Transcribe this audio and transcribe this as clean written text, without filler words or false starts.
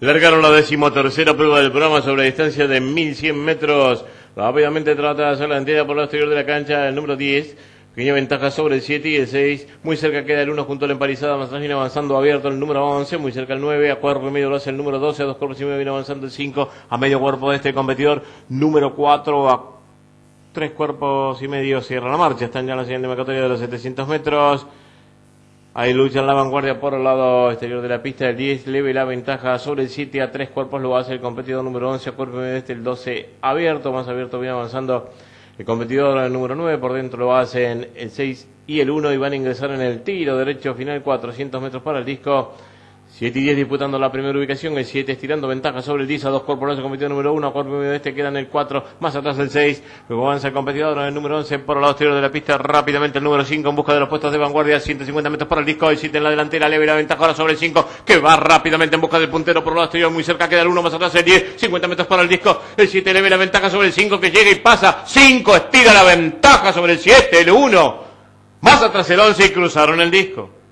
Largaron la 13ª prueba del programa sobre distancia de 1100 metros. Rápidamente trata de hacer la entidad por el exterior de la cancha el número 10. Pequeña ventaja sobre el 7 y el 6. Muy cerca queda el 1 junto a la empalizada. Más viene avanzando abierto el número 11. Muy cerca el 9. A cuerpo y medio lo hace el número 12. A 2 cuerpos y medio viene avanzando el 5. A medio cuerpo de este competidor. Número 4. A 3 cuerpos y medio cierra la marcha. Están ya en la siguiente marcatoria de los 700 metros. Ahí lucha en la vanguardia por el lado exterior de la pista. El 10 leve la ventaja sobre el 7. A 3 cuerpos lo hace el competidor número 11. A cuerpo y medio este el 12 abierto. Más abierto viene avanzando el competidor número 9. Por dentro lo hacen el 6 y el 1. Y van a ingresar en el tiro derecho final. 400 metros para el disco. 7 y 10 disputando la primera ubicación, el 7 estirando ventaja sobre el 10, a 2 cuerpos el competidor número 1, a cuerpo y medio de este quedan el 4, más atrás el 6, luego avanza el competidor el número 11 por el lado exterior de la pista, rápidamente el número 5 en busca de los puestos de vanguardia, 150 metros para el disco, el 7 en la delantera, leve la ventaja ahora sobre el 5, que va rápidamente en busca del puntero por el lado exterior, muy cerca queda el 1, más atrás el 10, 50 metros para el disco, el 7 leve la ventaja sobre el 5, que llega y pasa, 5 estira la ventaja sobre el 7, el 1, más atrás el 11 y cruzaron el disco.